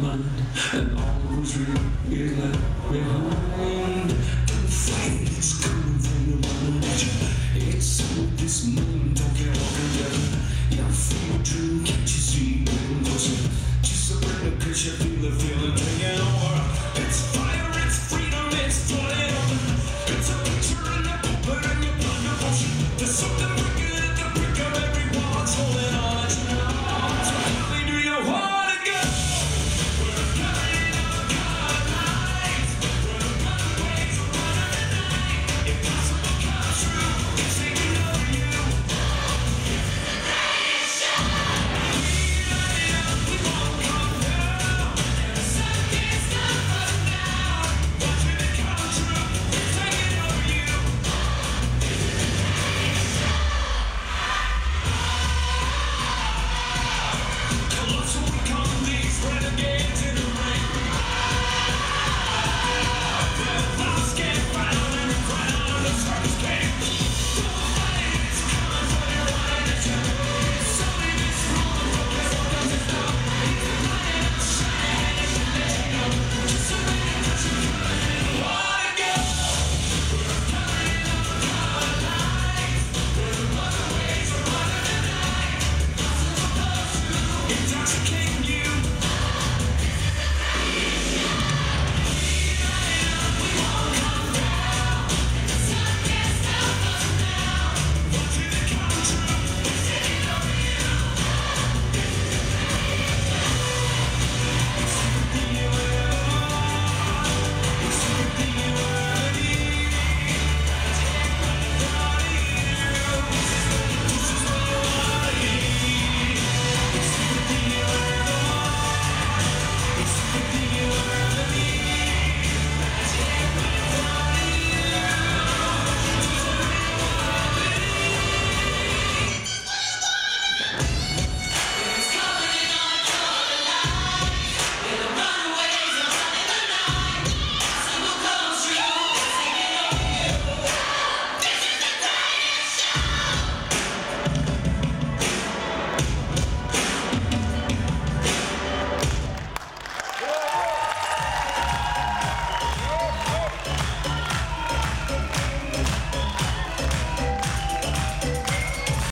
mind, and all that was real is left behind. Don't fight it, it's coming from your mind. It's with this moment, don't get all together. You're free to, can't you see? Getting closer, just surrender, cause you feel it, feel